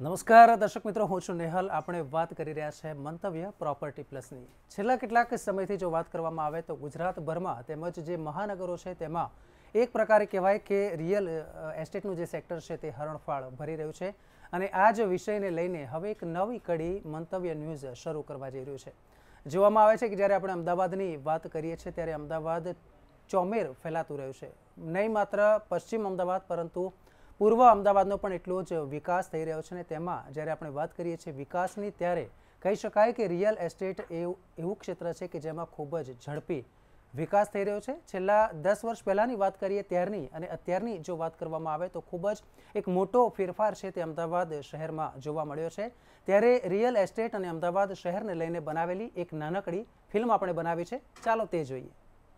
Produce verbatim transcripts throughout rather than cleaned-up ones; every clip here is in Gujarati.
નમસ્કાર દર્શક મિત્રો, હું છું નેહલ. આપણે વાત કરી રહ્યા છે મંતવ્ય પ્રોપર્ટી પ્લસની. છેલ્લા કેટલાક સમયથી જો વાત કરવામાં આવે તો ગુજરાતભરમાં તેમજ જે મહાનગરો છે તેમાં એક પ્રકારે કહેવાય કે રિયલ એસ્ટેટનું જે સેક્ટર છે તે હરણફાળ ભરી રહ્યું છે અને આ જ વિષયને લઈને હવે એક નવી કડી મંતવ્ય ન્યૂઝ શરૂ કરવા જઈ રહ્યું છે. જોવામાં આવે છે કે જ્યારે આપણે અમદાવાદની વાત કરીએ છીએ ત્યારે અમદાવાદ ચોમેર ફેલાતું રહ્યું છે. નહીં માત્ર પશ્ચિમ અમદાવાદ પરંતુ પૂર્વ અમદાવાદનો પણ એટલો જ વિકાસ થઈ રહ્યો છે અને તેમાં જ્યારે આપણે વાત કરીએ છીએ વિકાસની ત્યારે કહી શકાય કે રિયલ એસ્ટેટ એવું એવું ક્ષેત્ર છે કે જેમાં ખૂબ જ ઝડપી વિકાસ થઈ રહ્યો છે. છેલ્લા દસ વર્ષ પહેલાંની વાત કરીએ ત્યારની અને અત્યારની જો વાત કરવામાં આવે તો ખૂબ જ એક મોટો ફેરફાર છે તે અમદાવાદ શહેરમાં જોવા મળ્યો છે. ત્યારે રિયલ એસ્ટેટ અને અમદાવાદ શહેરને લઈને બનાવેલી એક નાનકડી ફિલ્મ આપણે બનાવી છે, ચાલો તે જોઈએ.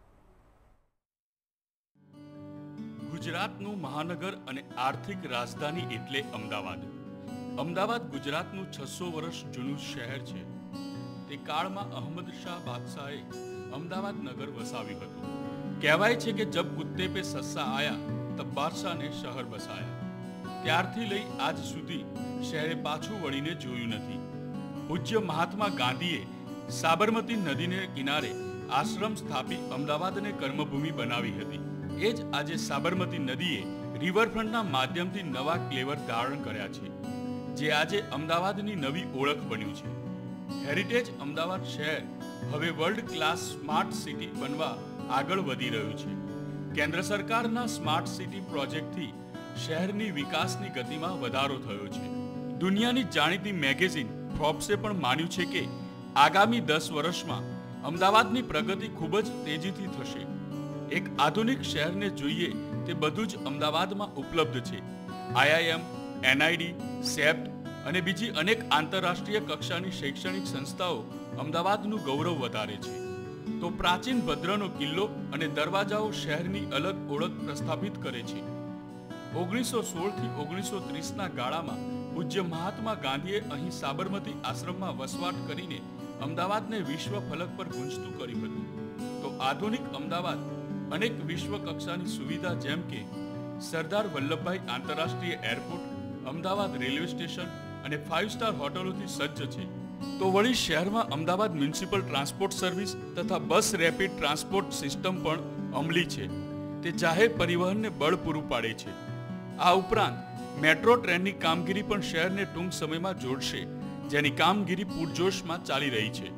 ગુજરાતનું મહાનગર અને આર્થિક રાજધાની એટલે અમદાવાદ. અમદાવાદ ગુજરાતનું છસો વર્ષ જૂનું શહેર છે. તે કાળમાં અહમદ શાહ બાદશાહે અમદાવાદ નગર વસાવ્યું હતું. કહેવાય છે કે જબ કુત્તે પે સસ્સા આયા તબ બાદશાહને શહેર બસાયા. ત્યારથી લઈ આજ સુધી શહેરે પાછું વળીને જોયું નથી. પૂજ્ય મહાત્મા ગાંધીએ સાબરમતી નદીને કિનારે આશ્રમ સ્થાપી અમદાવાદને કર્મભૂમિ બનાવી હતી. એ જ આજે સાબરમતી નદીએ રિવરફ્રન્ટના માધ્યમથી નવા ક્લેવર ધારણ કર્યા છે, જે આજે અમદાવાદની નવી ઓળખ બન્યું છે. હેરિટેજ અમદાવાદ શહેર હવે વર્લ્ડ ક્લાસ સ્માર્ટ સિટી બનવા આગળ વધી રહ્યું છે. કેન્દ્ર સરકારના સ્માર્ટ સિટી પ્રોજેક્ટથી શહેરની વિકાસની ગતિમાં વધારો થયો છે. દુનિયાની જાણીતી મેગેઝિન ફોર્બ્સે પણ માન્યું છે કે આગામી દસ વર્ષમાં અમદાવાદની પ્રગતિ ખૂબ જ તેજીથી થશે. એક આધુનિક શહેરને જોઈએ તે બધું જ અમદાવાદમાં ઉપલબ્ધ છે. આઈઆઈએમ, એનઆઈડી, સેપ્ટ અને બીજી અનેક આંતરરાષ્ટ્રીય કક્ષાની શૈક્ષણિક સંસ્થાઓ અમદાવાદનું ગૌરવ વધારે છે. તો પ્રાચીન ભદ્રનો કિલ્લો અને દરવાજાઓ શહેરની અલગ ઓળખ પ્રસ્થાપિત કરે છે. ઓગણીસો સોળ થી ઓગણીસો ત્રીસના ગાળામાં પૂજ્ય મહાત્મા ગાંધીએ અહીં સાબરમતી આશ્રમમાં વસવાટ કરીને અમદાવાદને વિશ્વ ફલક પર ગુંજતું કર્યું હતું. તો આધુનિક અમદાવાદ અનેક વિશ્વ કક્ષાની સુવિધા જેમ કે સરદાર વલ્લભભાઈ આંતરરાષ્ટ્રીય એરપોર્ટ, અમદાવાદ રેલવે સ્ટેશન અને ફાઇવ સ્ટાર હોટલોથી સજ્જ છે. તો વળી શહેરમાં અમદાવાદ મ્યુનિસિપલ ટ્રાન્સપોર્ટ સર્વિસ તથા બસ રેપિડ ટ્રાન્સપોર્ટ સિસ્ટમ પણ અમલી છે. તે જાહેર પરિવહનને બળ પૂરું પાડે છે. આ ઉપરાંત મેટ્રો ટ્રેનની કામગીરી પણ શહેરને ટૂંક સમયમાં જોડશે, જેની કામગીરી પૂરજોશમાં ચાલી રહી છે.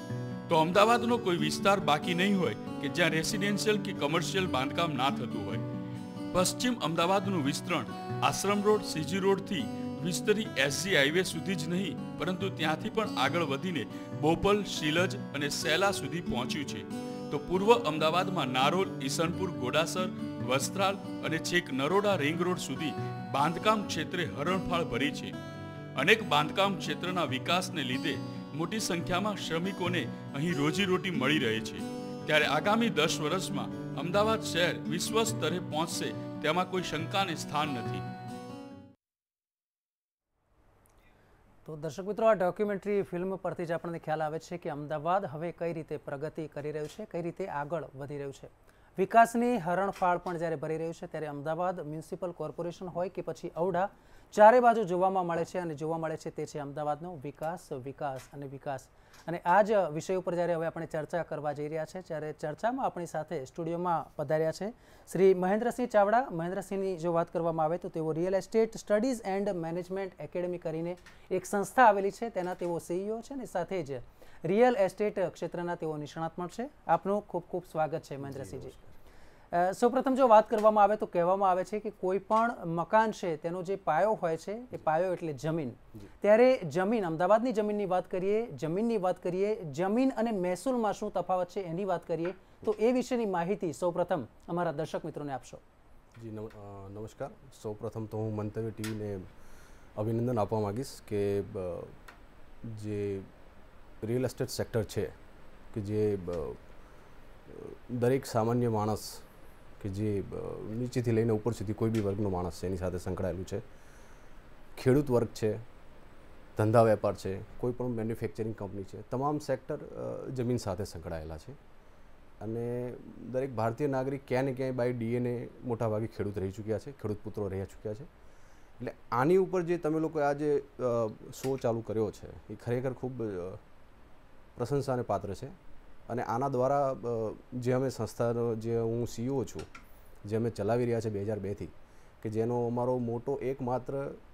તો અમદાવાદનો કોઈ વિસ્તાર બાકી નહીં હોય કે જ્યાં રેસિડેન્શિયલ કે કમર્શિયલ બાંધકામ ના થતું હોય. પશ્ચિમ અમદાવાદનું વિસ્તરણ આશ્રમ રોડ, સીજી રોડથી વિસ્તરી એસજી હાઈવે સુધી જ નહીં પરંતુ ત્યાંથી પણ આગળ વધીને બોપલ, શીલજ અને સેલા સુધી પહોંચ્યું છે. તો પૂર્વ અમદાવાદમાં નારોલ, ઈસનપુર, ગોડાસર, વસ્ત્રાલ અને છેક નરોડા રિંગ રોડ સુધી બાંધકામ ક્ષેત્રે હરણફાળ ભરી છે. અનેક બાંધકામ ક્ષેત્રના વિકાસને લીધે મોટી સંખ્યામાં શ્રમિકોને અહીં રોજીરોટી મળી રહે છે. ત્યારે આગામી દસ વર્ષમાં અમદાવાદ શહેર વિશ્વ સ્તરે પહોંચશે તેમાં કોઈ શંકાને સ્થાન નથી. તો દર્શક મિત્રો, આ ડોક્યુમેન્ટરી ફિલ્મ પરથી જ આપણને ખ્યાલ આવે છે કે અમદાવાદ હવે કઈ રીતે પ્રગતિ કરી રહ્યું છે, કઈ રીતે આગળ વધી રહ્યું છે. વિકાસની હરણફાળ પણ જ્યારે ભરી રહ્યું છે ત્યારે અમદાવાદ મ્યુનિસિપલ કોર્પોરેશન હોય કે પછી ઔડા, ચારે બાજુ જોવામાં મળે છે અને જોવા મળે છે તે છે અમદાવાદનો વિકાસ, વિકાસ અને વિકાસ. અને આ જ વિષય ઉપર જ્યારે હવે આપણે ચર્ચા કરવા જઈ રહ્યા છે ત્યારે ચર્ચામાં આપણી સાથે સ્ટુડિયોમાં પધાર્યા છે શ્રી મહેન્દ્રસિંહ ચાવડા. મહેન્દ્રસિંહની જો વાત કરવામાં આવે તો તેઓ real estate studies and management academy કરીને એક સંસ્થા આવેલી છે, તેના તેઓ સીઈઓ છે અને સાથે જ રિયલ એસ્ટેટ ક્ષેત્રના તેઓ નિષ્ણાત પણ છે. આપનું ખૂબ ખૂબ સ્વાગત છે મહેન્દ્રસિંહજી. સૌપ્રથમ જો વાત કરવામાં આવે તો કહેવામાં આવે છે કે કોઈ પણ મકાન છે તેનો જે પાયો હોય છે એ પાયો એટલે જમીન. ત્યારે જમીન, અમદાવાદની જમીનની વાત કરીએ, જમીનની વાત કરીએ, જમીન અને મહેસૂલમાં શું તફાવત છે એની વાત કરીએ તો એ વિશેની માહિતી સૌપ્રથમ અમારા દર્શક મિત્રોને આપશો. જી નમસ્કાર. સૌપ્રથમ તો હું મંતવ્ય ટીવીને અભિનંદન આપવા માગીશ કે જે રિયલ એસ્ટેટ સેક્ટર છે કે જે દરેક સામાન્ય માણસ કે જે નીચેથી લઈને ઉપર સુધી કોઈ બી વર્ગનો માણસ છે એની સાથે સંકળાયેલું છે. ખેડૂત વર્ગ છે, ધંધા વેપાર છે, કોઈ પણ મેન્યુફેક્ચરિંગ કંપની છે, તમામ સેક્ટર જમીન સાથે સંકળાયેલા છે. અને દરેક ભારતીય નાગરિક ક્યાંય ને ક્યાંય બાય ડીએનએ મોટાભાગે ખેડૂત રહી ચૂક્યા છે, ખેડૂત પુત્રો રહી ચૂક્યા છે. એટલે આની ઉપર જે તમે લોકો આ જે શો ચાલુ કર્યો છે એ ખરેખર ખૂબ પ્રશંસાને પાત્ર છે. અને આના દ્વારા જે અમે સંસ્થાનો જે હું સીઈઓ છું, જે અમે ચલાવી રહ્યા છે બે હજાર બેથી, કે જેનો અમારો મોટો એકમાત્ર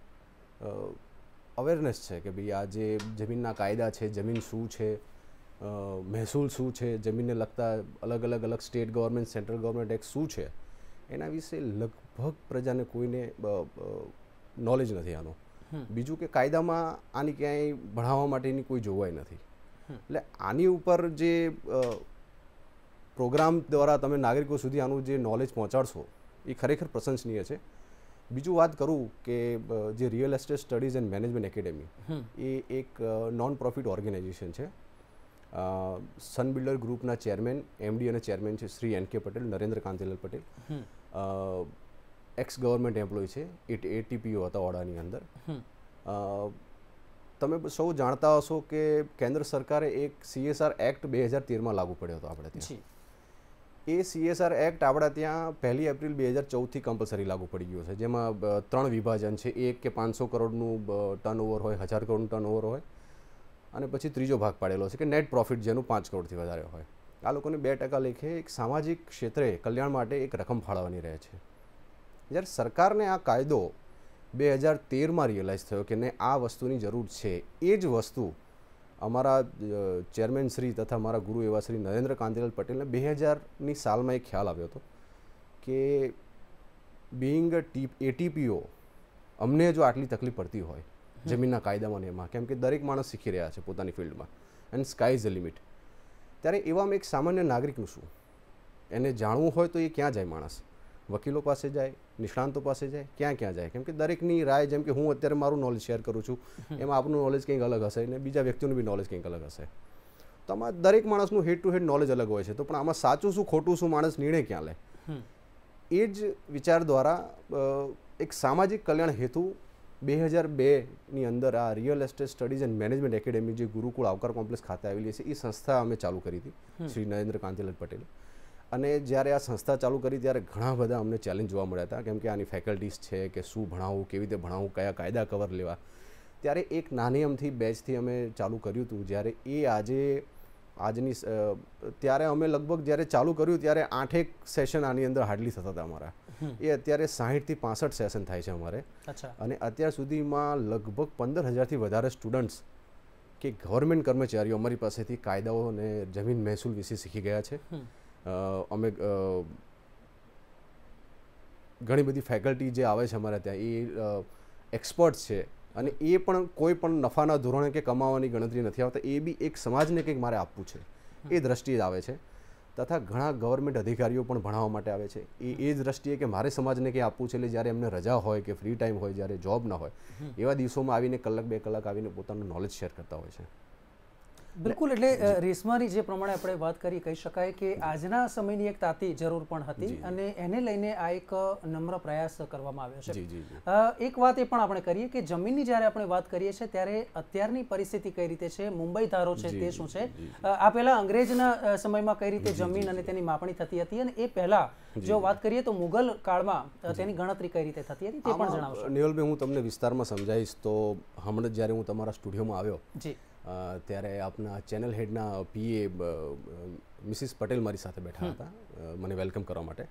અવેરનેસ છે કે ભાઈ આ જે જમીનના કાયદા છે, જમીન શું છે, મહેસૂલ શું છે, જમીનને લગતા અલગ અલગ અલગ state government, central government act શું છે, એના વિશે લગભગ પ્રજાને કોઈને નોલેજ નથી આનો. બીજું કે કાયદામાં આની ક્યાંય ભણાવવા માટેની કોઈ જોગવાઈ નથી. એટલે આની ઉપર જે પ્રોગ્રામ દ્વારા તમે નાગરિકો સુધી આનું જે નોલેજ પહોંચાડશો એ ખરેખર પ્રશંસનીય છે. બીજું વાત કરું કે જે real estate studies and management academy એ એક નોન પ્રોફિટ ઓર્ગેનાઇઝેશન છે. સન બિલ્ડર ગ્રુપના ચેરમેન, એમડી અને ચેરમેન છે Shri N K Patel, Narendra Kantilal Patel. Ex government employ છે, એટીપીઓ હતા ઓડાની અંદર. તમે સૌ જાણતા હશો કે કેન્દ્ર સરકારે એક સીએસઆર એક્ટ બે હજાર તેરમાં લાગુ પડ્યો હતો આપણે ત્યાં. એ સીએસઆર એક્ટ આપણા ત્યાં પહેલી એપ્રિલ બે હજાર ચૌદથી કમ્પલસરી લાગુ પડી ગયો છે, જેમાં ત્રણ વિભાજન છે. એક કે પાંચસો કરોડનું ટર્નઓવર હોય, હજાર કરોડનું ટર્નઓવર હોય, અને પછી ત્રીજો ભાગ પાડેલો છે કે નેટ પ્રોફિટ જેનું પાંચ કરોડથી વધારે હોય. આ લોકોને બે ટકા લેખે એક સામાજિક ક્ષેત્રે કલ્યાણ માટે એક રકમ ફાળવવાની રહે છે. જ્યારે સરકારને આ કાયદો બે હજાર તેરમાં રિયલાઇઝ થયો કે ને આ વસ્તુની જરૂર છે, એ જ વસ્તુ અમારા ચેરમેન શ્રી તથા મારા ગુરુ એવા શ્રી નરેન્દ્ર કાંતિલાલ પટેલને બે હજારની સાલમાં એક ખ્યાલ આવ્યો હતો કે બિંગ એટીપીઓ અમને જો આટલી તકલીફ પડતી હોય જમીનના કાયદામાં ને એમાં, કેમ કે દરેક માણસ શીખી રહ્યા છે પોતાની ફિલ્ડમાં and sky is the limit, ત્યારે એવામાં એક સામાન્ય નાગરિકનું શું, એને જાણવું હોય તો એ ક્યાં જાય માણસ? વકીલો પાસે જાય, નિષ્ણાંતો પાસે જાય, ક્યાં ક્યાં જાય? કેમ કે દરેકની રાય, જેમ કે હું અત્યારે મારું નોલેજ શેર કરું છું, એમાં આપનું નોલેજ કંઈક અલગ હશે અને બીજા વ્યક્તિનું બી નોલેજ કંઈક અલગ હશે. તો આમાં દરેક માણસનું હેડ ટુ હેડ નોલેજ અલગ હોય છે. તો પણ આમાં સાચું શું ખોટું શું માણસ નિર્ણય ક્યાં લે? એ જ વિચાર દ્વારા એક સામાજિક કલ્યાણ હેતુ બે હજાર બેની અંદર આ real estate studies and management academy જે ગુરુકુળ આવકાર કોમ્પ્લેક્સ ખાતે આવેલી છે, એ સંસ્થા અમે ચાલુ કરી હતી શ્રી નરેન્દ્ર કાંતિલાલ પટેલે. અને જ્યારે આ સંસ્થા ચાલુ કરી ત્યારે ઘણા બધા અમને ચેલેન્જ જોવા મળ્યા હતા, કેમ કે આની ફેકલ્ટીઝ છે કે શું ભણાવવું, કેવી રીતે ભણાવવું, કયા કાયદા કવર લેવા. ત્યારે એક નાની અમથી બેચથી અમે ચાલુ કર્યું હતું. જ્યારે એ આજે આજની ત્યારે અમે લગભગ જ્યારે ચાલુ કર્યું ત્યારે આઠેક સેશન આની અંદર હાર્ડલી થતા હતા અમારા. એ અત્યારે સાહીઠથી પાસઠ સેશન થાય છે અમારે. અને અત્યાર સુધીમાં લગભગ પંદર હજારથી વધારે સ્ટુડન્ટ્સ કે ગવર્મેન્ટ કર્મચારીઓ અમારી પાસેથી કાયદાઓ અને જમીન મહેસૂલ વિશે શીખી ગયા છે. અમે ઘણી બધી ફેકલ્ટી જે આવે છે અમારે ત્યાં એ એક્સપર્ટ છે, અને એ પણ કોઈ પણ નફાના ધોરણે કે કમાવાની ગણતરી નથી આવતા. એ બી એક સમાજને કંઈક મારે આપવું છે એ દ્રષ્ટિએ આવે છે. તથા ઘણા ગવર્મેન્ટ અધિકારીઓ પણ ભણાવવા માટે આવે છે એ એ જ દ્રષ્ટિએ કે મારે સમાજને કંઈ આપવું છે. એટલે જ્યારે એમને રજા હોય કે ફ્રી ટાઈમ હોય, જ્યારે જોબ ન હોય, એવા દિવસોમાં આવીને કલાક બે કલાક આવીને પોતાનું નોલેજ શેર કરતા હોય છે. બિલકુલ. એટલે રેશમાની જે પ્રમાણે આપણે વાત કરી, કહી શકાય કે આજના સમયની એક તાતી જરૂર પણ હતી અને એને લઈને આ એક નમ્ર પ્રયાસ કરવામાં આવ્યો છે. એક વાત એ પણ આપણે કરીએ કે જમીનની જ્યારે આપણે વાત કરીએ છીએ ત્યારે અત્યારની પરિસ્થિતિ કઈ રીતે છે, મુંબઈ ધારો છે તે શું છે, આ પહેલા અંગ્રેજના સમયમાં કઈ રીતે જમીન અને તેની માપણી થતી હતી, અને એ પહેલા જો વાત કરીએ તો મુગલ કાળમાં તેની ગણતરી કઈ રીતે થતી હતી તે પણ જણાવશો? નેવલભાઈ, હું તમને વિસ્તારમાં સમજાવીશ. તો હમણાં જ્યારે હું તમારા સ્ટુડિયોમાં આવ્યો જી ત્યારે આપના ચેનલ હેડના પીએ મિસિસ પટેલ મારી સાથે બેઠા હતા મને વેલકમ કરવા માટે.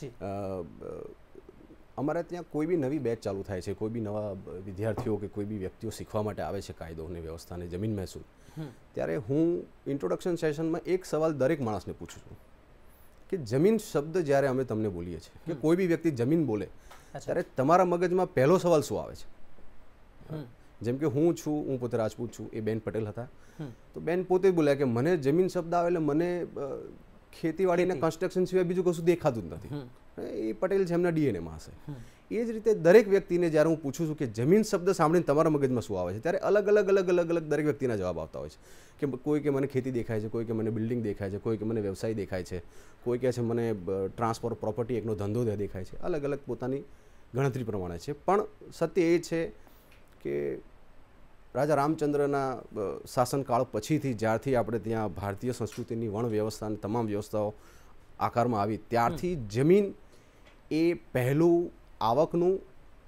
અમારે ત્યાં કોઈ બી નવી બેચ ચાલુ થાય છે, કોઈ બી નવા વિદ્યાર્થીઓ કે કોઈ બી વ્યક્તિઓ શીખવા માટે આવે છે કાયદો અને વ્યવસ્થાને જમીન મહેસૂલ, ત્યારે હું ઇન્ટ્રોડક્શન સેશનમાં એક સવાલ દરેક માણસને પૂછું છું કે જમીન શબ્દ જ્યારે અમે તમને બોલીએ છીએ કે કોઈ બી વ્યક્તિ જમીન બોલે ત્યારે તમારા મગજમાં પહેલો સવાલ શું આવે છે? જેમ કે હું છું, હું પોતે રાજપૂત છું, એ બેન પટેલ હતા, તો બેન પોતે બોલ્યા કે મને જમીન શબ્દ આવે એટલે મને ખેતીવાડીના કન્સ્ટ્રક્શન સિવાય બીજું કશું દેખાતું જ નથી. એ પટેલ છે, એમના ડીએનએમાં હશે. એ જ રીતે દરેક વ્યક્તિને જ્યારે હું પૂછું છું કે જમીન શબ્દ સાંભળીને તમારા મગજમાં શું આવે છે, ત્યારે અલગ અલગ અલગ અલગ અલગ દરેક વ્યક્તિના જવાબ આવતા હોય છે. કે કોઈ કે મને ખેતી દેખાય છે, કોઈ કે મને બિલ્ડિંગ દેખાય છે, કોઈ કે મને વ્યવસાય દેખાય છે, કોઈ કહે છે મને ટ્રાન્સફર પ્રોપર્ટી એકનો ધંધો દેખાય છે. અલગ અલગ પોતાની ગણતરી પ્રમાણે છે. પણ સત્ય એ છે કે રાજા રામચંદ્રના શાસનકાળ પછીથી જ્યારથી આપણે ત્યાં ભારતીય સંસ્કૃતિની વણ વ્યવસ્થા અને તમામ વ્યવસ્થાઓ આકારમાં આવી ત્યારથી જમીન એ પહેલું આવકનું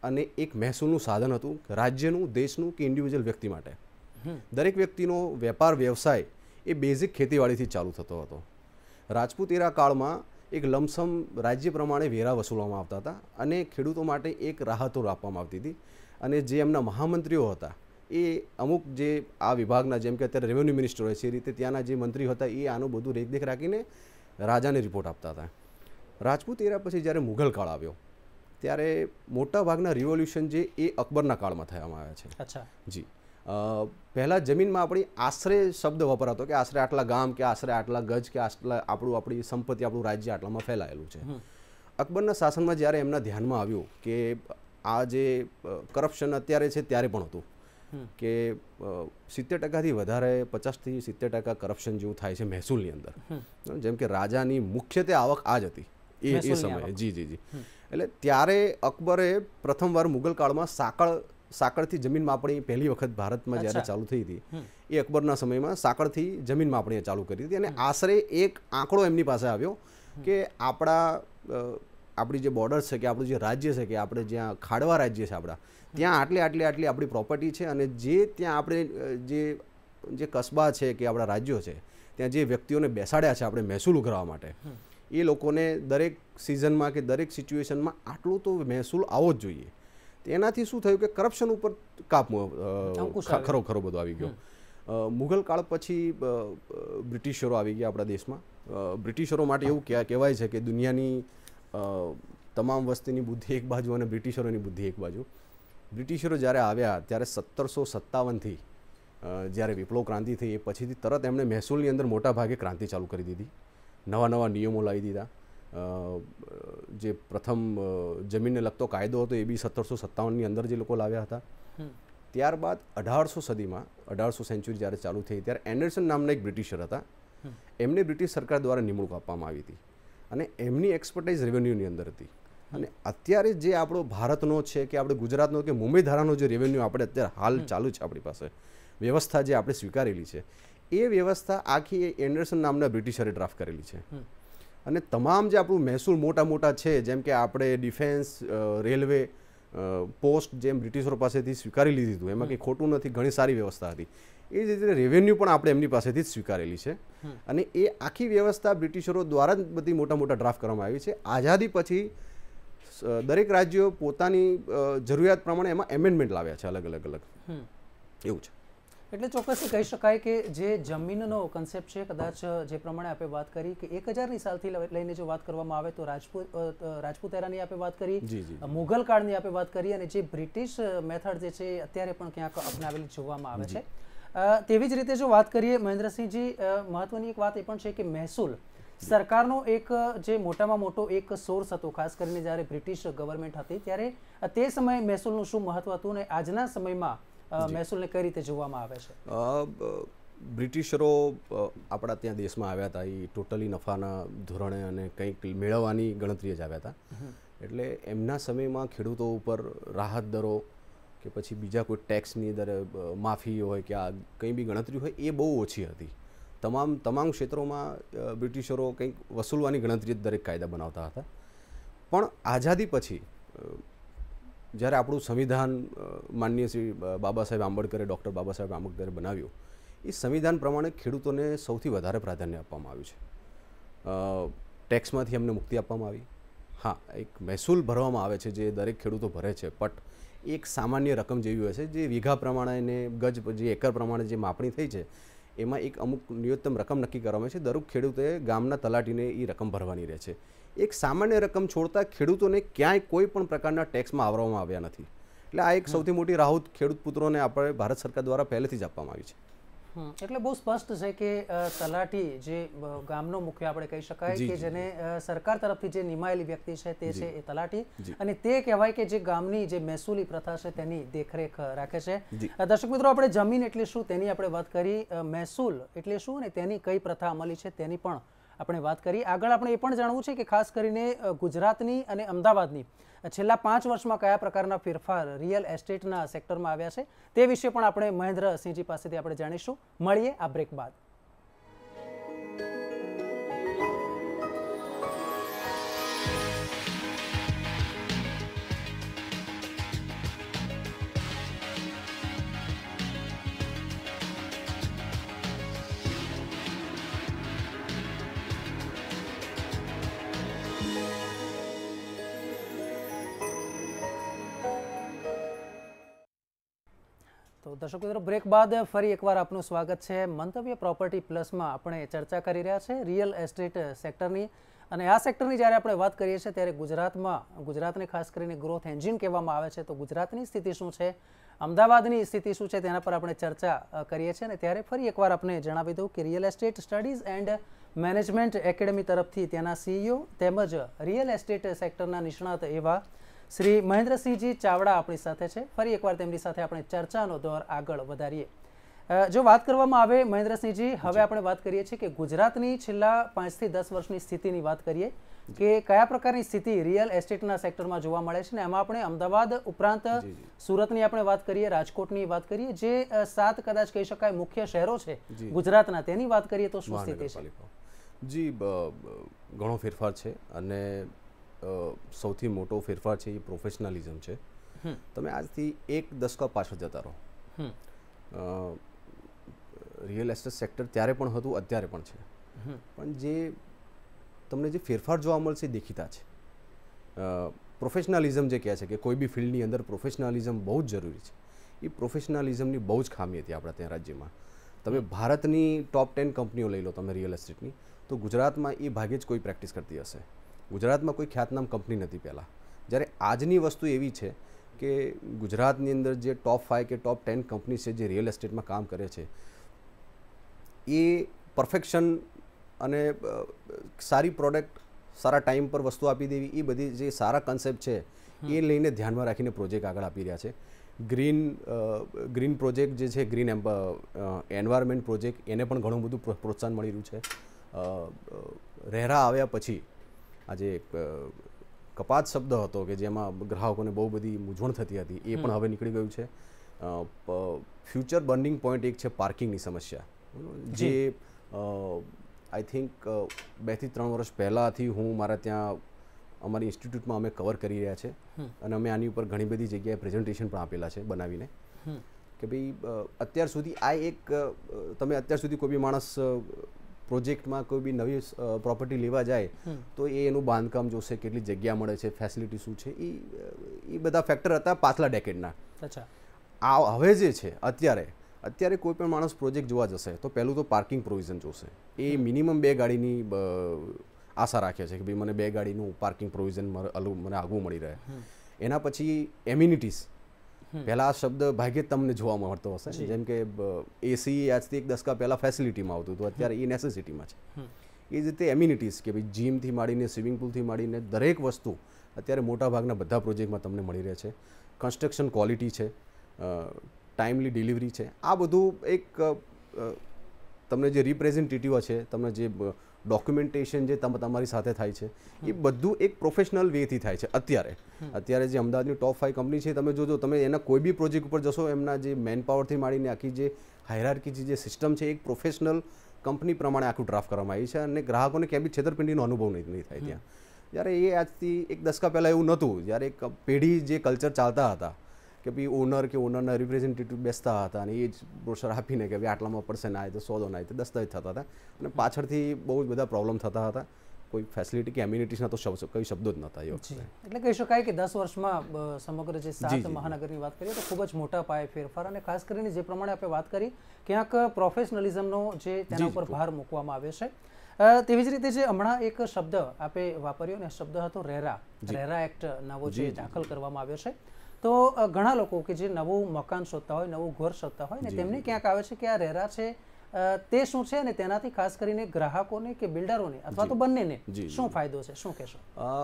અને એક મહેસૂલનું સાધન હતું રાજ્યનું, દેશનું કે ઇન્ડિવિજ્યુઅલ વ્યક્તિ માટે. દરેક વ્યક્તિનો વેપાર વ્યવસાય એ બેઝિક ખેતીવાડીથી ચાલુ થતો હતો. રાજપૂત એરા કાળમાં એક લમસમ રાજ્ય પ્રમાણે વેરા વસૂલવામાં આવતા હતા અને ખેડૂતો માટે એક રાહતો આપવામાં આવતી હતી. અને જે એમના મહામંત્રીઓ હતા એ અમુક જે આ વિભાગના, જેમ કે અત્યારે રેવન્યુ મિનિસ્ટર હોય છે, એ રીતે ત્યાંના જે મંત્રી હતા એ આનું બધું રેખદેખ રાખીને રાજાને રિપોર્ટ આપતા હતા. રાજપૂત એરા પછી જ્યારે મુઘલ કાળ આવ્યો ત્યારે મોટા ભાગના રિવોલ્યુશન જે એ અકબરના કાળમાં થવામાં આવ્યા છે. અચ્છા જી. પહેલાં જમીનમાં આપણી આશરે શબ્દ વપરાતો કે આશરે આટલા ગામ કે આશરે આટલા ગજ કે આટલા આપણું આપણી સંપત્તિ, આપણું રાજ્ય આટલામાં ફેલાયેલું છે. અકબરના શાસનમાં જ્યારે એમના ધ્યાનમાં આવ્યું કે આ જે કરપ્શન અત્યારે છે ત્યારે પણ હતું કે સિત્તેર ટકાથી વધારે, પચાસથી સિત્તેર ટકા કરપ્શન જેવું થાય છે મહેસૂલની અંદર. જેમ કે રાજાની મુખ્યત્વે આવક આ જ હતી એ એ સમયે. જી જી જી એટલે ત્યારે અકબરે પ્રથમવાર મુઘલ કાળમાં સાંકળ સાંકળથી જમીન માપણી પહેલી વખત ભારતમાં જ્યારે ચાલુ થઈ હતી એ અકબરના સમયમાં સાંકળથી જમીન માપણી ચાલુ કરી હતી. અને આશરે એક આંકડો એમની પાસે આવ્યો કે આપણા આપણી જે બોર્ડર છે કે આપણું જે રાજ્ય છે કે આપણે જ્યાં ખાડવા રાજ્ય છે આપણા, ત્યાં આટલી આટલી આટલી આપણી પ્રોપર્ટી છે અને જે ત્યાં આપણે જે જે કસ્બા છે કે આપણા રાજ્યો છે ત્યાં જે વ્યક્તિઓને બેસાડ્યા છે આપણે મહેસૂલ ઉઘરાવવા માટે, એ લોકોને દરેક સિઝનમાં કે દરેક સિચ્યુએશનમાં આટલું તો મહેસૂલ આવવો જ જોઈએ. એનાથી શું થયું કે કરપ્શન ઉપર કાપ ખરો ખરો બધો આવી ગયો. મુઘલ કાળ પછી બ્રિટિશરો આવી ગયા આપણા દેશમાં. બ્રિટિશરો માટે એવું કહેવાય છે કે દુનિયાની તમામ વસ્તીની બુદ્ધિ એક બાજુ અને બ્રિટિશરોની બુદ્ધિ એક બાજુ. બ્રિટિશરો જ્યારે આવ્યા ત્યારે સત્તરસો સત્તાવનથી જ્યારે વિપ્લવ ક્રાંતિ થઈ એ પછીથી તરત એમણે મહેસૂલની અંદર મોટા ભાગે ક્રાંતિ ચાલુ કરી દીધી. નવા નવા નિયમો લાવી દીધા. જે પ્રથમ જમીનને લગતો કાયદો હતો એ બી સત્તરસો સત્તાવનની અંદર જે લોકો લાવ્યા હતા. ત્યારબાદ અઢારસો સદીમાં, અઢારસો સેન્ચુરી જ્યારે ચાલુ થઈ ત્યારે એન્ડરસન નામના એક બ્રિટિશર હતા. એમને બ્રિટિશ સરકાર દ્વારા નિમણૂક આપવામાં આવી હતી અને એમની એક્સપર્ટાઇઝ રેવન્યુની અંદર હતી. અને અત્યારે જે આપણો ભારતનો છે કે આપણે ગુજરાતનો કે મુંબઈ ધારાનો જે રેવન્યુ આપણે અત્યારે હાલ ચાલુ છે આપણી પાસે, વ્યવસ્થા જે આપણે સ્વીકારેલી છે, એ વ્યવસ્થા આખી એન્ડરસન નામના બ્રિટિશરે ડ્રાફ્ટ કરેલી છે. અને તમામ જે આપણું મહેસૂલ મોટા મોટા છે, જેમ કે આપણે ડિફેન્સ, રેલવે, પોસ્ટ જેમ બ્રિટિશરો પાસેથી સ્વીકારી લીધું હતું, એમાં કંઈ ખોટું નથી, ઘણી સારી વ્યવસ્થા હતી. એ જ રીતે રેવન્યુ પણ આપણે એમની પાસેથી જ સ્વીકારેલી છે. અને એ આખી વ્યવસ્થા બ્રિટિશરો દ્વારા જ બધી મોટા મોટા ડ્રાફ્ટ કરવામાં આવી છે. આઝાદી પછી દરેક રાજ્યો પોતાની જરૂરિયાત પ્રમાણે એમાં એમેન્ડમેન્ટ લાવ્યા છે અલગ અલગ અલગ. એવું છે. એટલે ચોક્કસથી કહી શકાય કે જે જમીનનો કન્સેપ્ટ છે, કદાચ જે પ્રમાણે આપણે વાત કરી કે એક હજારની સાલથી લઈને જો વાત કરવામાં આવે તો રાજપૂત રાજપૂત એરાની આપણે વાત કરી, મુઘલ કાળની આપણે વાત કરી, અને જે બ્રિટિશ મેથડ જે છે અત્યારે પણ ક્યાંક અપનાવેલી જોવામાં આવે છે. તેવી જ રીતે જો વાત કરીએ મહેન્દ્રસિંહજી, મહત્વની એક વાત એ પણ છે કે મહેસૂલ સરકારનો એક જે મોટામાં મોટો એક સોર્સ હતો, ખાસ કરીને જ્યારે બ્રિટિશ ગવર્મેન્ટ હતી ત્યારે તે સમયે મહેસૂલનું શું મહત્વ હતું અને આજના સમયમાં મહેસૂલને કઈ રીતે જોવામાં આવે છે? બ્રિટિશરો આપણા ત્યાં દેશમાં આવ્યા હતા એ ટોટલી નફાના ધોરણે અને કંઈક મેળવવાની ગણતરીએ જ આવ્યા હતા. એટલે એમના સમયમાં ખેડૂતો ઉપર રાહત દરો કે પછી બીજા કોઈ ટેક્સની દર માફી હોય કે આ કંઈ બી ગણતરી હોય એ બહુ ઓછી હતી. તમામ તમામ ક્ષેત્રોમાં બ્રિટિશરો કંઈક વસૂલવાની ગણતરી જ દરેક કાયદા બનાવતા હતા. પણ આઝાદી પછી જ્યારે આપણું સંવિધાન માનનીય શ્રી બાબા સાહેબ આંબેડકરે, ડૉક્ટર બાબા સાહેબ આંબેડકરે બનાવ્યું, એ સંવિધાન પ્રમાણે ખેડૂતોને સૌથી વધારે પ્રાધાન્ય આપવામાં આવ્યું છે. ટેક્સમાંથી એમને મુક્તિ આપવામાં આવી. હા, એક મહેસૂલ ભરવામાં આવે છે જે દરેક ખેડૂતો ભરે છે, બટ એક સામાન્ય રકમ જેવી હોય છે જે વીઘા પ્રમાણે ને ગજ જે એકર પ્રમાણે જે માપણી થઈ છે એમાં એક અમુક ન્યૂનતમ રકમ નક્કી કરવામાં છે. દરેક ખેડૂતોએ ગામના તલાટીને એ રકમ ભરવાની રહે છે. એક સામાન્ય રકમ છોડતા ખેડૂતોને ક્યાંય કોઈ પણ પ્રકારના ટેક્સમાં આવરવામાં આવ્યા નથી. એટલે આ એક સૌથી મોટી રાહત ખેડૂત પુત્રોને આપણે ભારત સરકાર દ્વારા પહેલેથી જ આપવામાં આવી છે. એટલે બહુ સ્પષ્ટ છે કે તલાટી જે ગામનો મુખ્ય આપણે કહી શકાય કે જેને સરકાર તરફથી જે નિમાયેલી વ્યક્તિ છે તે છે એ તલાટી, અને તે કહેવાય કે જે ગામની જે મહેસૂલી પ્રથા છે તેની દેખરેખ રાખે છે. દર્શક મિત્રો, આપણે જમીન એટલે શું તેની આપણે વાત કરી, મહેસૂલ એટલે શું અને તેની કઈ પ્રથા અમલી છે તેની પણ આપણે વાત કરી. આગળ આપણે એ પણ જાણવું છે કે ખાસ કરીને ગુજરાતની અને અમદાવાદની છેલ્લા પાંચ વર્ષમાં કયા પ્રકારના ફેરફાર રિયલ એસ્ટેટના સેક્ટરમાં આવ્યા છે તે વિશે પણ આપણે મહેન્દ્રસિંહજી પાસેથી આપણે જાણીશું. મળીએ આ બ્રેક બાદ. તો દર્શક મિત્રો, બ્રેક બાદ ફરી એકવાર આપનું સ્વાગત છે. મંતવ્ય પ્રોપર્ટી પ્લસમાં આપણે ચર્ચા કરી રહ્યા છે રિયલ એસ્ટેટ સેક્ટરની, અને આ સેક્ટરની જ્યારે આપણે વાત કરીએ છીએ ત્યારે ગુજરાતમાં ગુજરાતને ખાસ કરીને ગ્રોથ એન્જિન કહેવામાં આવે છે. તો ગુજરાતની સ્થિતિ શું છે, અમદાવાદની સ્થિતિ શું છે, તેના પર આપણે ચર્ચા કરીએ છીએ. અને ત્યારે ફરી એકવાર આપણે જણાવી દઉં કે real estate studies and management academy તરફથી તેના સીઈઓ તેમજ રિયલ એસ્ટેટ સેક્ટરના નિષ્ણાત એવા શ્રી મહેન્દ્રસિંહજી ચાવડા આપણી સાથે છે. ફરી એકવાર તેમની સાથે આપણે ચર્ચાનો દોર આગળ વધારીએ. જો વાત કરવામાં આવે મહેન્દ્રસિંહજી, હવે આપણે વાત કરીએ છીએ કે ગુજરાતની છેલ્લા પાંચથી દસ વર્ષની સ્થિતિની વાત કરીએ કે કયા પ્રકારની સ્થિતિ રિયલ એસ્ટેટના સેક્ટરમાં જોવા મળે છે. ને એમાં આપણે અમદાવાદ ઉપરાંત સુરતની આપણે વાત કરીએ, રાજકોટની વાત કરીએ, જે સાત કદાચ કહી શકાય મુખ્ય શહેરો છે ગુજરાતના, તેની વાત કરીએ તો શું સ્થિતિ છે? જી, ઘણો ફેરફાર છે અને સૌથી મોટો ફેરફાર છે એ પ્રોફેશનલિઝમ છે. તમે આજથી એક દશકા પાછળ જતા રહો, રિયલ એસ્ટેટ સેક્ટર ત્યારે પણ હતું, અત્યારે પણ છે, પણ જે તમને જે ફેરફાર જોવા મળશે એ દેખીતા છે. પ્રોફેશનલિઝમ જે કહે છે કે કોઈ બી ફિલ્ડની અંદર પ્રોફેશનલિઝમ બહુ જ જરૂરી છે, એ પ્રોફેશનલિઝમની બહુ જ ખામી હતી આપણા ત્યાં રાજ્યમાં. તમે ભારતની ટોપ ટેન કંપનીઓ લઈ લો તમે રિયલ એસ્ટેટની, તો ગુજરાતમાં એ ભાગે જ કોઈ પ્રેક્ટિસ કરતી હશે. ગુજરાતમાં કોઈ ખ્યાતનામ કંપની નથી પહેલાં. જ્યારે આજની વસ્તુ એવી છે કે ગુજરાતની અંદર જે ટોપ ફાઇવ કે ટોપ ટેન કંપની છે જે રિયલ એસ્ટેટમાં કામ કરે છે, એ પરફેક્શન અને સારી પ્રોડક્ટ, સારા ટાઈમ પર વસ્તુ આપી દેવી, એ બધી જે સારા કન્સેપ્ટ છે એ લઈને ધ્યાનમાં રાખીને પ્રોજેક્ટ આગળ આપી રહ્યા છે. ગ્રીન ગ્રીન પ્રોજેક્ટ જે છે, ગ્રીન એન્વાયરમેન્ટ પ્રોજેક્ટ, એને પણ ઘણું બધું પ્રોત્સાહન મળી રહ્યું છે. રેરા આવ્યા પછી આજે કપાત શબ્દ હતો કે જેમાં ગ્રાહકોને બહુ બધી મૂંઝવણ થતી હતી, એ પણ હવે નીકળી ગયું છે. ફ્યુચર બર્નિંગ પોઈન્ટ એક છે પાર્કિંગની સમસ્યા, જે આઈ થિંક બેથી ત્રણ વર્ષ પહેલાંથી હું મારા ત્યાં અમારી ઇન્સ્ટિટ્યૂટમાં અમે કવર કરી રહ્યા છે અને અમે આની ઉપર ઘણી બધી જગ્યાએ પ્રેઝન્ટેશન પણ આપેલા છે બનાવીને કે ભાઈ અત્યાર સુધી આ એક તમે અત્યાર સુધી કોઈ બી માણસ પ્રોજેક્ટમાં કોઈ બી નવી પ્રોપર્ટી લેવા જાય તો એ એનું બાંધકામ જોશે, કેટલી જગ્યા મળે છે, ફેસિલિટી શું છે, એ એ બધા ફેક્ટર હતા પાછલા ડેકેડના. અચ્છા, આ હવે જે છે અત્યારે અત્યારે કોઈ પણ માણસ પ્રોજેક્ટ જોવા જશે તો પહેલું તો પાર્કિંગ પ્રોવિઝન જોશે. એ મિનિમમ બે ગાડીની આશા રાખે છે કે ભાઈ મને બે ગાડીનું પાર્કિંગ પ્રોવિઝન મને આગવું મળી રહે. એના પછી એમ્યુનિટીઝ, પહેલાં આ શબ્દ ભાગ્યે જ તમને જોવા મળતો હશે, જેમ કે એસી આજથી એક દશકા પહેલાં ફેસિલિટીમાં આવતું હતું, અત્યારે એ નેસેસિટીમાં છે. એ જ રીતે એમ્યુનિટીઝ કે ભાઈ જીમથી માંડીને સ્વિમિંગ પુલથી માંડીને દરેક વસ્તુ અત્યારે મોટાભાગના બધા પ્રોજેક્ટમાં તમને મળી રહે છે. કન્સ્ટ્રક્શન ક્વોલિટી છે, ટાઈમલી ડિલિવરી છે, આ બધું એક તમને જે રિપ્રેઝેન્ટેટિવ છે, તમને જે ડોક્યુમેન્ટેશન જે તમારી સાથે થાય છે, એ બધું એક પ્રોફેશનલ વેથી થાય છે. અત્યારે અત્યારે જે અમદાવાદની ટોપ ફાઇવ કંપની છે, તમે જોજો, તમે એના કોઈ બી પ્રોજેક્ટ ઉપર જશો, એમના જે મેન પાવરથી માંડીને આખી જે હાયરાર્કી જે સિસ્ટમ છે, એક પ્રોફેશનલ કંપની પ્રમાણે આખું ડ્રાફ્ટ કરવામાં આવી છે અને ગ્રાહકોને ક્યાંય બી છેતરપિંડીનો અનુભવ નહીં થાય ત્યાં. જ્યારે એ આજથી એક દશકા પહેલાં એવું નહોતું, જ્યારે એક પેઢી જે કલ્ચર ચાલતા હતા કે ભાઈ ઓનર કે ઓનરના રિપ્રેઝેન્ટેટિવ બેસતા હતા અને એ જ બ્રોશર આપીને કે ભાઈ આટલામાં પડશે ના, તો સોદો ના, તો દસ્તાવેજ થતા હતા અને પાછળથી બહુ જ બધા પ્રોબ્લેમ થતા હતા. કોઈ ફેસિલિટી કે એમ્યુનિટીઝના તો શબ્દ કઈ શબ્દો જ નહોતા. એટલે કહી શકાય કે દસ વર્ષમાં સમગ્ર જે સાત મહાનગરની વાત કરીએ તો ખૂબ જ મોટા પાયે ફેરફાર, અને ખાસ કરીને જે પ્રમાણે આપણે વાત કરી ક્યાંક પ્રોફેશનલિઝમનો જે તેના ઉપર ભાર મૂકવામાં આવ્યો છે. તેવી જ રીતે જે હમણાં એક શબ્દ આપે વાપર્યો ને, શબ્દ હતો રેરા. રેરા એક્ટ નવો જે દાખલ કરવામાં આવ્યો છે, તો ઘણા લોકો કે જે નવું મકાન શોધતા હોય, નવું ઘર શોધતા હોય ને, તેમને ક્યાંક આવે છે કે આ રેરા છે તે શું છે અને તેનાથી ખાસ કરીને ગ્રાહકોને કે બિલ્ડરોને અથવા તો બંનેને શું ફાયદો છે, શું કહેશો?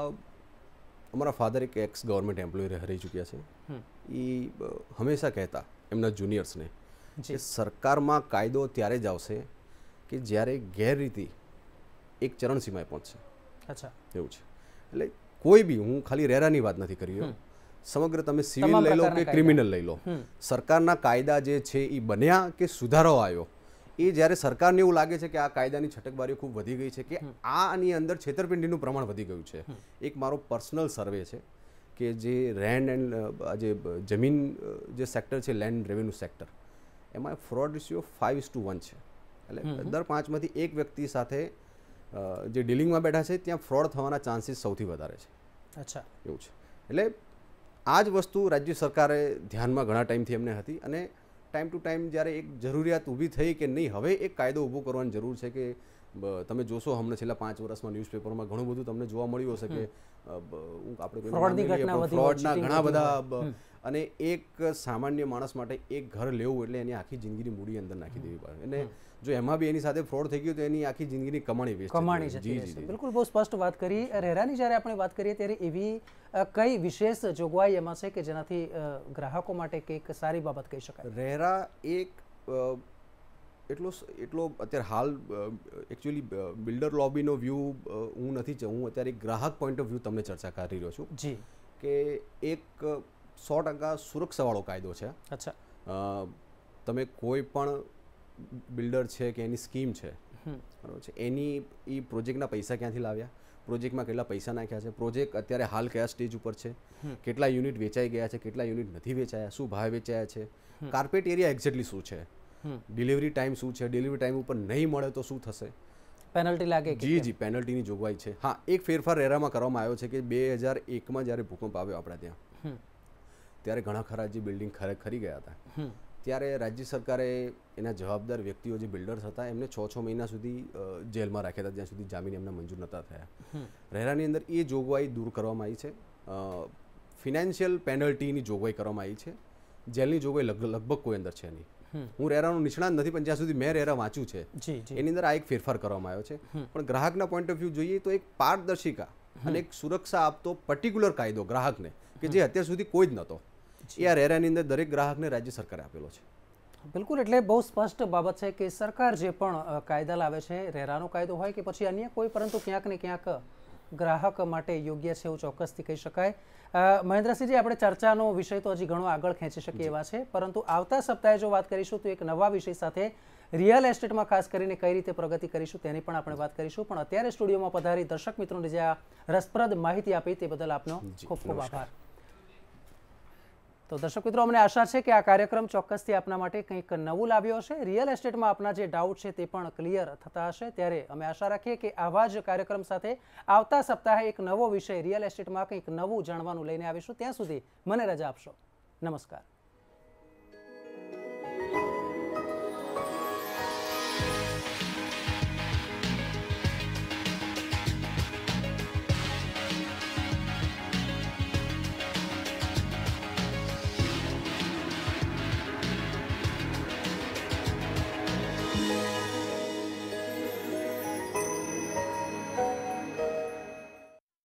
અમારા ફાધર એક એક્સ ગવર્મેન્ટ એમ્પ્લોય રહી ચૂક્યા છે. એ હંમેશા કહેતા એમના જુનિયર્સને કે સરકારમાં કાયદો ત્યારે જ આવશે કે જ્યારે ગેરરીતિ એક ચરણસીમાએ પહોંચશે. અચ્છા, એવું છે. એટલે કોઈ બી, હું ખાલી રેરાની વાત નથી કરી રહ્યો, સમગ્ર તમે સિવિલ લઈ લો કે ક્રિમિનલ લઈ લો, સરકારના કાયદા જે છે એ બન્યા કે સુધારો આવ્યો, એ જ્યારે સરકારને એવું લાગે છે કે આ કાયદાની છટકબારીઓ ખૂબ વધી ગઈ છે, કે આની અંદર છેતરપિંડીનું પ્રમાણ વધી ગયું છે. એક મારો પર્સનલ સર્વે છે કે જે રેન્ડ એન્ડ જે જમીન જે સેક્ટર છે, લેન્ડ રેવન્યુ સેક્ટર, એમાં fraud ratio five is to one છે. એટલે દર પાંચમાંથી એક વ્યક્તિ સાથે જે ડીલિંગમાં બેઠા છે ત્યાં ફ્રોડ થવાના ચાન્સીસ સૌથી વધારે છે. અચ્છા, એવું છે. એટલે આ જ વસ્તુ રાજ્ય સરકારે ધ્યાનમાં ઘણા ટાઈમથી એમને હતી અને ટાઈમ ટુ ટાઈમ જ્યારે એક જરૂરિયાત ઊભી થઈ કે નહીં હવે એક કાયદો ઊભો કરવાની જરૂર છે કે તમે જોશો હમણાં છેલ્લા પાંચ વર્ષમાં ન્યૂઝપેપરમાં ઘણું બધું તમને જોવા મળ્યું હશે કે આપણે ફ્રોડના ઘણા બધા અને એક સામાન્ય માણસ માટે એક ઘર લેવું એટલે એની આખી જિંદગીની મૂડી અંદર નાખી દેવી પડે અને જો એમાં બી એની સાથે ફ્રોડ થઈ ગયું તો એની આખી જિંદગીની કમાણી વેસ્ટ કમાણી જતી રહેશે. બિલકુલ, બહુ સ્પષ્ટ વાત કરી. રેરાની જ્યારે આપણે વાત કરીએ ત્યારે એવી કઈ વિશેષ જોગવાઈ એમાં છે કે જેનાથી ગ્રાહકો માટે કંઈક સારી બાબત કહી શકાય? રેરા એક એટલો એટલો અત્યારે હાલ એકચ્યુઅલી બિલ્ડર લોબીનો વ્યૂ હું નથી હું અત્યારે ગ્રાહક પોઈન્ટ ઓફ વ્યૂ તમને ચર્ચા કરી રહ્યો છું જી કે એક સો ટકા સુરક્ષાવાળો કાયદો છે. અચ્છા. તમે કોઈ પણ બિલ્ડર છે કે એની સ્કીમ છે બરાબર છે એની એ પ્રોજેક્ટના પૈસા ક્યાંથી લાવ્યા, પ્રોજેક્ટમાં કેટલા પૈસા નાખ્યા છે, પ્રોજેક્ટ અત્યારે હાલ કયા સ્ટેજ ઉપર છે, કેટલા યુનિટ વેચાઈ ગયા છે, કેટલા યુનિટ નથી વેચાયા, શું ભાવ વેચાયા છે, કાર્પેટ એરિયા એક્ઝેક્ટલી શું છે, ડિલિવરી ટાઈમ શું છે, ડિલિવરી ટાઈમ ઉપર નહીં મળે તો શું થશે, પેનલ્ટી લાગે? જી જી પેનલ્ટીની જોગવાઈ છે. હા, એક ફેરફાર રેરામાં કરવામાં આવ્યો છે કે બે હજાર એકમાં જ્યારે ભૂકંપ આવ્યો આપણા ત્યાં ત્યારે ઘણા ખરા જે બિલ્ડિંગ ખરી ગયા હતા ત્યારે રાજ્ય સરકારે એના જવાબદાર વ્યક્તિઓ જે બિલ્ડર્સ હતા એમને છ છ મહિના સુધી જેલમાં રાખ્યા હતા જ્યાં સુધી જામીન એમના મંજૂર નહોતા થયા. રેરાની અંદર એ જોગવાઈ દૂર કરવામાં આવી છે. ફિનાન્શિયલ પેનલ્ટીની જોગવાઈ કરવામાં આવી છે. જેલની જોગવાઈ લગભગ કોઈ અંદર છે નહીં. હું રેરાનું નિષ્ણાત નથી પણ જ્યાં સુધી મેં રેરા વાંચ્યું છે એની અંદર આ એક ફેરફાર કરવામાં આવ્યો છે. પણ ગ્રાહકના પોઈન્ટ ઓફ વ્યૂ જોઈએ તો એક પારદર્શિકા અને એક સુરક્ષા આપતો પર્ટિક્યુલર કાયદો ગ્રાહકને કે જે અત્યાર સુધી કોઈ જ નહોતો એ આ રેરાની અંદર દરેક ગ્રાહકને રાજ્ય સરકારે આપેલો છે. બિલકુલ, એટલે બહુ સ્પષ્ટ બાબત છે કે સરકાર જે પણ કાયદા લાવે છે, રેરાનો કાયદો હોય કે પછી અન્ય કોઈ, પરંતુ ક્યાંક ને ક્યાંક ગ્રાહક માટે યોગ્ય છે એવું ચોક્કસથી કહી શકાય. મહેન્દ્રસિંહજી, આપણે ચર્ચાનો વિષય તો હજી ઘણો આગળ ખેંચી શકીએ એવા છે, પરંતુ આવતા સપ્તાહે જો વાત કરીશું તો એક નવા વિષય સાથે રિયલ એસ્ટેટમાં ખાસ કરીને કઈ રીતે પ્રગતિ કરીશું તેની પણ આપણે વાત કરીશું. પણ અત્યારે સ્ટુડિયોમાં પધારી દર્શક મિત્રોને જે આ રસપ્રદ માહિતી આપી તે બદલ આપનો ખૂબ ખૂબ આભાર. તો દર્શક મિત્રો, અમને આશા છે કે આ કાર્યક્રમ ચોક્કસથી આપના માટે કંઈક નવું લાવ્યો હશે. રિયલ એસ્ટેટમાં આપના જે ડાઉટ છે તે પણ ક્લિયર થતા હશે. ત્યારે અમે આશા રાખીએ કે આવા જ કાર્યક્રમ સાથે આવતા સપ્તાહે એક નવો વિષય રિયલ એસ્ટેટમાં કંઈક નવું જાણવાનું લઈને આવીશું. ત્યાં સુધી મને રજા આપશો. નમસ્કાર.